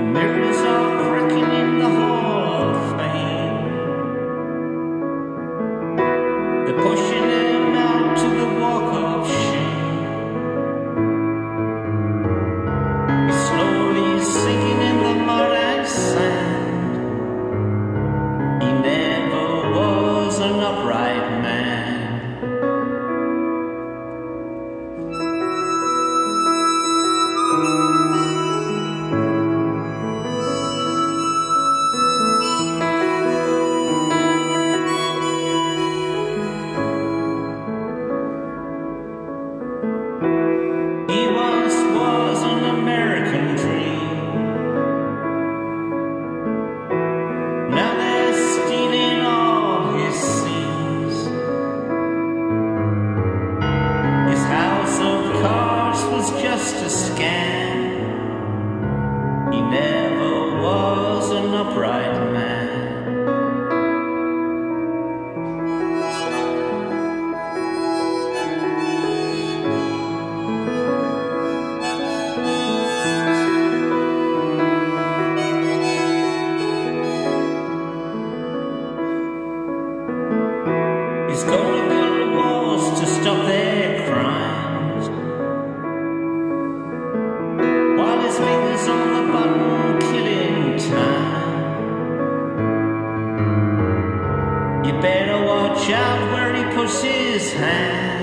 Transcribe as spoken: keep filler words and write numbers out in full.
Mirrors are cracking in the Hall of Fame. They're pushing him out to the walk of shame. He's slowly sinking in the mud and sand. He never was an upright man. He once was an American dream. Now they're stealing all his scenes. His house of cards was just a scam. He never was an upright man. He's gonna build walls to stop their crimes, while his fingers on the button killing time. You better watch out where he puts his hand.